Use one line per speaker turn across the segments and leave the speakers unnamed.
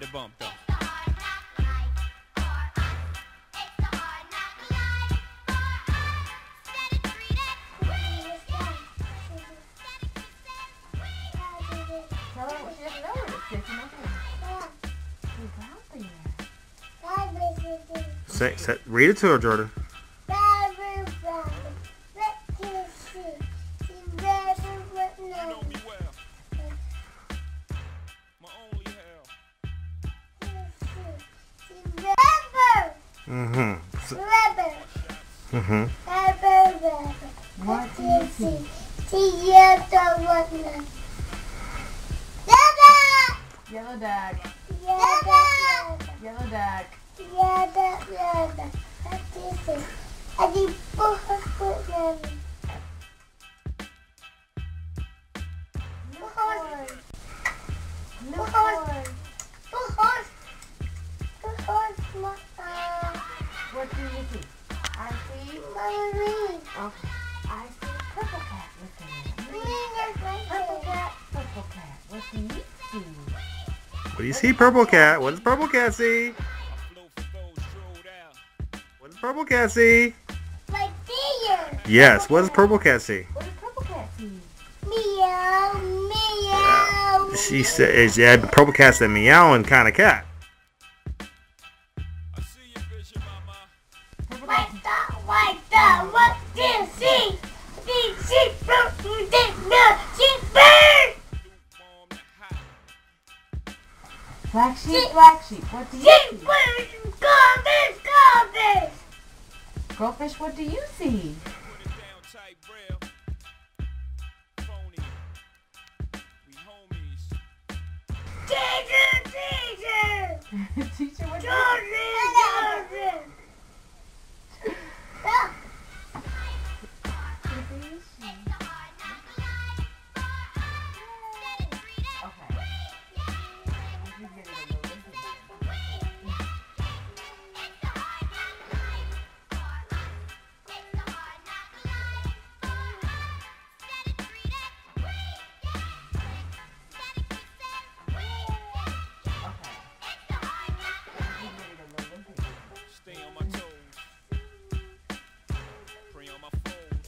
the bump though.
Tell her what she doesn't know. It's sticking up.
Read it to her, Jordan. Mm-hmm. Mm-hmm.
What do you see? Yellow duck. Yellow duck. What do you see? I see. Okay. I see purple cat. Listen. Purple cat. Purple cat. What do you see?
What do you see, Purple Cat? What does Purple Cat see? What does Purple Cat see?
My deer.
Yes, what does Purple Cat see?
What does purple cat see?
Meow, meow.
She said, yeah, Purple Cat's a meowing kind of cat.
What do you see?
Black sheep, black sheep. What do you see?
Goldfish.
Goldfish, what do you see? Teacher, what do you see?
Stay on my toes. Pray on my foes.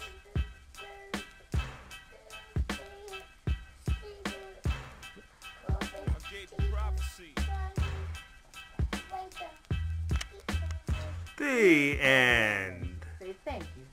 I gave a prophecy.
The end.
Say thank you.